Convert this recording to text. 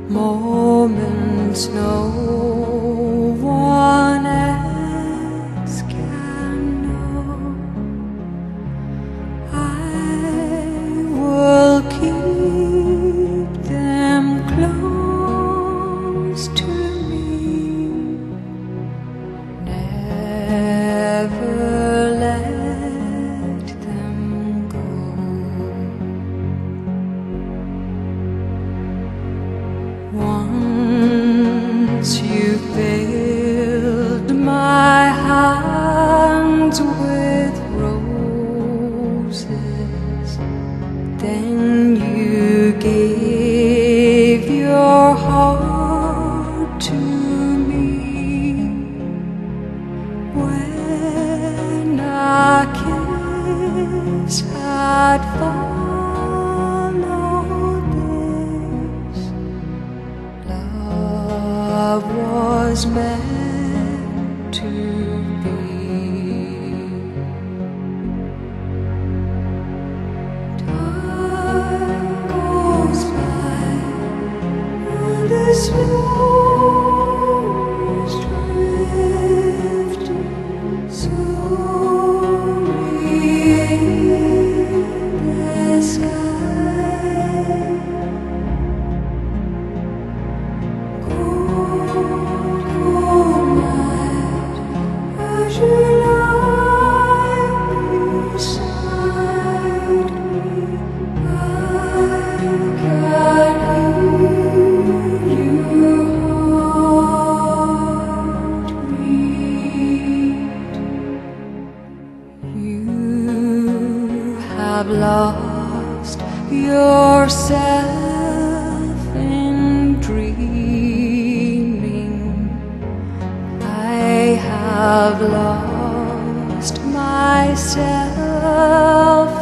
moments no one else can know. I will keep them close to me, never let them go. Once you filled my hands with roses, then you gave your heart to me. When a kiss had followed this, love was meant to be. Time goes by and the snow is drifting slowly in the sky. Cold night, as you lie beside me, I can hear your heartbeat. You have lost yourself in dreaming. I have lost myself